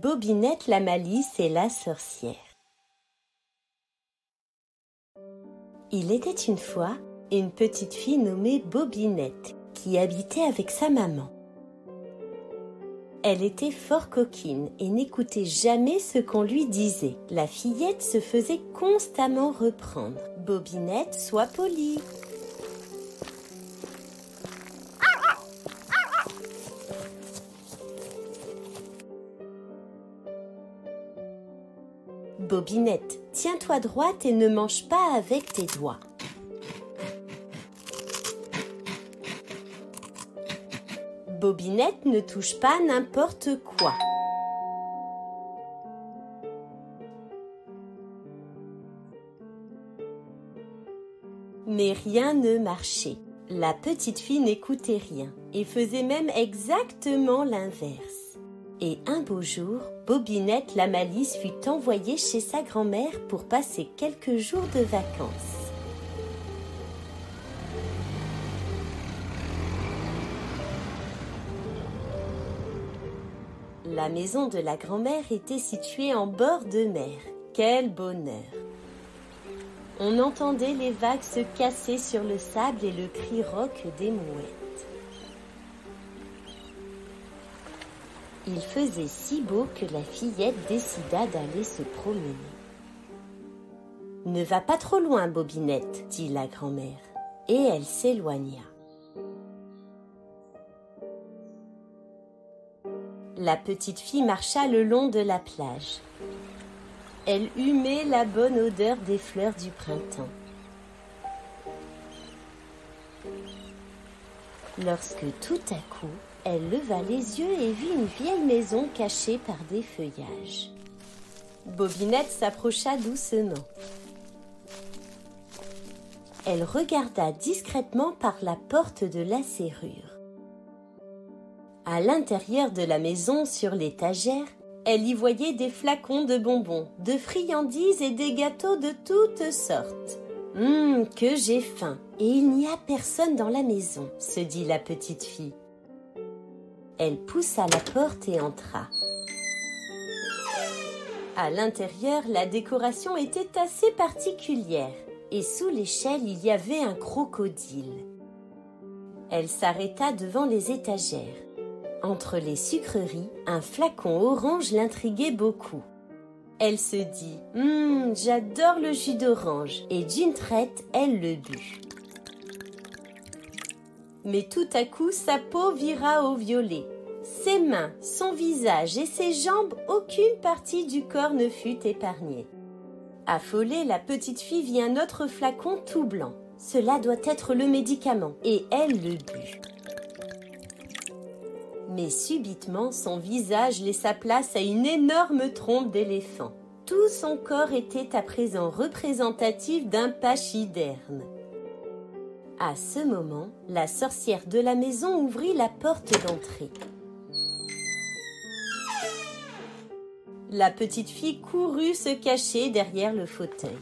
Bobinette la Malice et la sorcière. Il était une fois une petite fille nommée Bobinette qui habitait avec sa maman. Elle était fort coquine et n'écoutait jamais ce qu'on lui disait. La fillette se faisait constamment reprendre. « Bobinette, sois polie !» Bobinette, tiens-toi droite et ne mange pas avec tes doigts. Bobinette ne touche pas n'importe quoi. Mais rien ne marchait. La petite fille n'écoutait rien et faisait même exactement l'inverse. Et un beau jour, Bobinette la Malice fut envoyée chez sa grand-mère pour passer quelques jours de vacances. La maison de la grand-mère était située en bord de mer. Quel bonheur! On entendait les vagues se casser sur le sable et le cri rauque des mouettes. Il faisait si beau que la fillette décida d'aller se promener. « Ne va pas trop loin, Bobinette, » dit la grand-mère, et elle s'éloigna. La petite fille marcha le long de la plage. Elle humait la bonne odeur des fleurs du printemps. Lorsque tout à coup, elle leva les yeux et vit une vieille maison cachée par des feuillages. Bobinette s'approcha doucement. Elle regarda discrètement par la porte de la serrure. À l'intérieur de la maison, sur l'étagère, elle y voyait des flacons de bonbons, de friandises et des gâteaux de toutes sortes. « Que j'ai faim! Et il n'y a personne dans la maison, » se dit la petite fille. Elle poussa la porte et entra. À l'intérieur, la décoration était assez particulière et sous l'échelle, il y avait un crocodile. Elle s'arrêta devant les étagères. Entre les sucreries, un flacon orange l'intriguait beaucoup. Elle se dit « J'adore le jus d'orange » et d'une traite, elle le but. Mais tout à coup, sa peau vira au violet. Ses mains, son visage et ses jambes, aucune partie du corps ne fut épargnée. Affolée, la petite fille vit un autre flacon tout blanc. Cela doit être le médicament, et elle le but. Mais subitement, son visage laissa place à une énorme trompe d'éléphant. Tout son corps était à présent représentatif d'un pachyderme. À ce moment, la sorcière de la maison ouvrit la porte d'entrée. La petite fille courut se cacher derrière le fauteuil.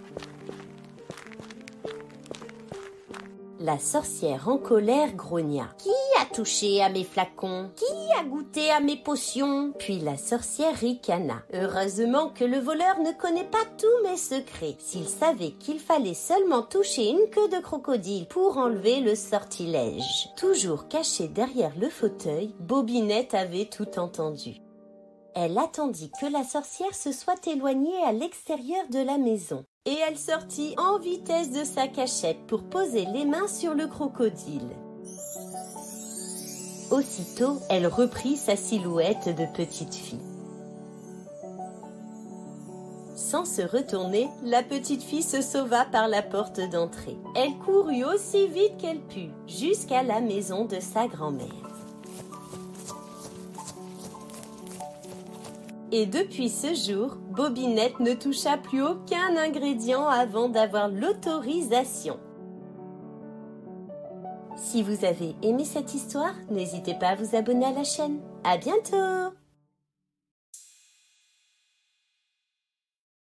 La sorcière en colère grogna. « Qui a touché à mes flacons? Qui a goûté à mes potions ?» Puis la sorcière ricana. « Heureusement que le voleur ne connaît pas tous mes secrets. S'il savait qu'il fallait seulement toucher une queue de crocodile pour enlever le sortilège. » Toujours cachée derrière le fauteuil, Bobinette avait tout entendu. Elle attendit que la sorcière se soit éloignée à l'extérieur de la maison. Et elle sortit en vitesse de sa cachette pour poser les mains sur le crocodile. Aussitôt, elle reprit sa silhouette de petite fille. Sans se retourner, la petite fille se sauva par la porte d'entrée. Elle courut aussi vite qu'elle put, jusqu'à la maison de sa grand-mère. Et depuis ce jour, Bobinette ne toucha plus aucun ingrédient avant d'avoir l'autorisation. Si vous avez aimé cette histoire, n'hésitez pas à vous abonner à la chaîne. À bientôt!